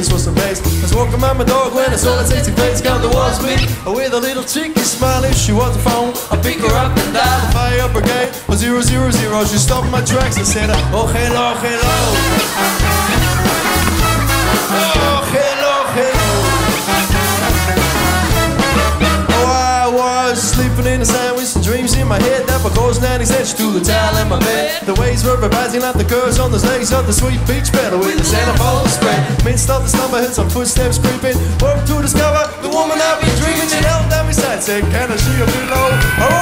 this was the best. I was walking around my dog when I saw that sexy face come towards me. With a little cheeky smile, if she was the phone, I pick her up and down the fire brigade. 000, she stopped my tracks and said, oh hello, hello. Oh hello, hello. Oh, I was sleeping in the sandwich and dreams in my head. That my cause nanny said she threw the towel in my bed. The waves were rising like the curves on those legs of the sweet beach pedal with the centerfold spread. Midst of the slumber, heard some footsteps creeping. Woke to discover the woman I've been dreaming. She held down my side, said, can I see a pillow? Oh,